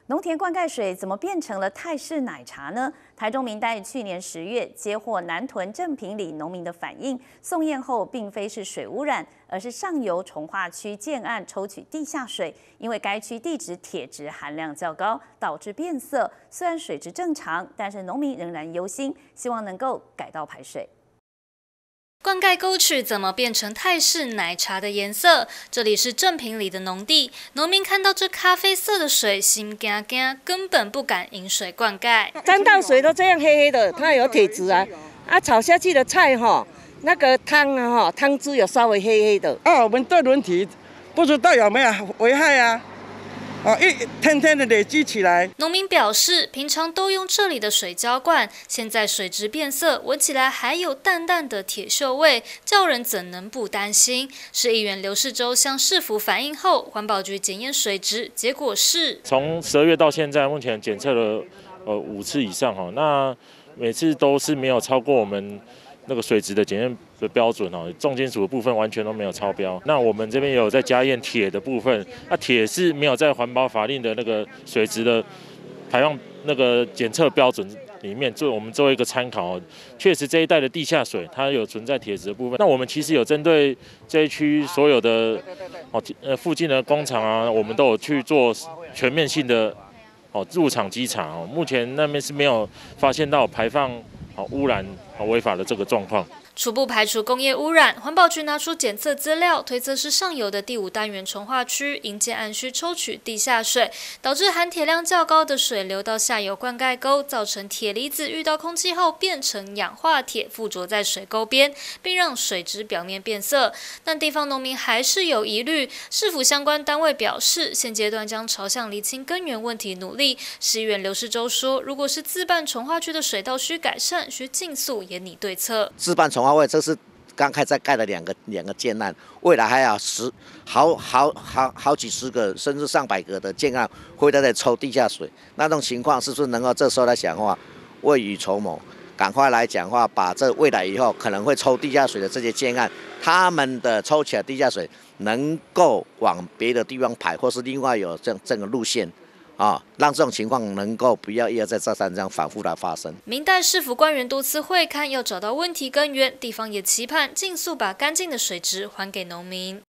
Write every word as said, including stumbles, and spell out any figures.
农田灌溉水怎么变成了泰式奶茶呢？台中民代去年十月接获南屯正平里农民的反映，送验后并非是水污染，而是上游重化区建案抽取地下水，因为该区地质铁质含量较高，导致变色。虽然水质正常，但是农民仍然忧心，希望能够改道排水。 灌溉沟渠怎么变成泰式奶茶的颜色？这里是正平里的农地，农民看到这咖啡色的水，心惊惊，根本不敢饮水灌溉。 沾到水都这样黑黑的，它有铁质啊，啊炒下去的菜哈，那个汤啊哈，汤汁有稍微黑黑的。 啊，我们对人体不知道有没有危害啊？ 啊，一天天的累积起来。 农民表示，平常都用这里的水浇灌，现在水质变色，闻起来还有淡淡的铁锈味，叫人怎能不担心？市议员刘世洲向市府反映后，环保局检验水质，结果是从十二月到现在，目前检测了呃五次以上哈，那每次都是没有超过我们那个水质的检验的标准哦，重金属的部分完全都没有超标。那我们这边也有在加验铁的部分，那铁是没有在环保法令的那个水质的排放那个检测标准里面做，我们做一个参考。确实这一带的地下水它有存在铁质的部分。那我们其实有针对这一区所有的哦呃附近的工厂啊，我们都有去做全面性的哦入场稽查哦，目前那边是没有发现到排放哦污染。 违法的这个状况， 初步排除工业污染。环保局拿出检测资料，推测是上游的第五单元重化区营建案需抽取地下水，导致含铁量较高的水流到下游灌溉沟，造成铁离子遇到空气后变成氧化铁，附着在水沟边，并让水质表面变色。但地方农民还是有疑虑，市府相关单位表示，现阶段将朝向厘清根源问题努力。市议员刘世洲说，如果是自办重化区的水道需改善，需尽速 研拟对策。 自办重化会，这是刚开始盖的两个两个建案，未来还有十好好好好几十个，甚至上百个的建案会在这抽地下水。那种情况是不是能够这时候来讲的话，未雨绸缪，赶快来讲话，把这未来以后可能会抽地下水的这些建案，他们的抽起来地下水能够往别的地方排，或是另外有这这个路线。 啊，让这种情况能够不要一而再再三这样反复来发生。 民代市府官员多次会勘，要找到问题根源，地方也期盼尽速把干净的水质还给农民。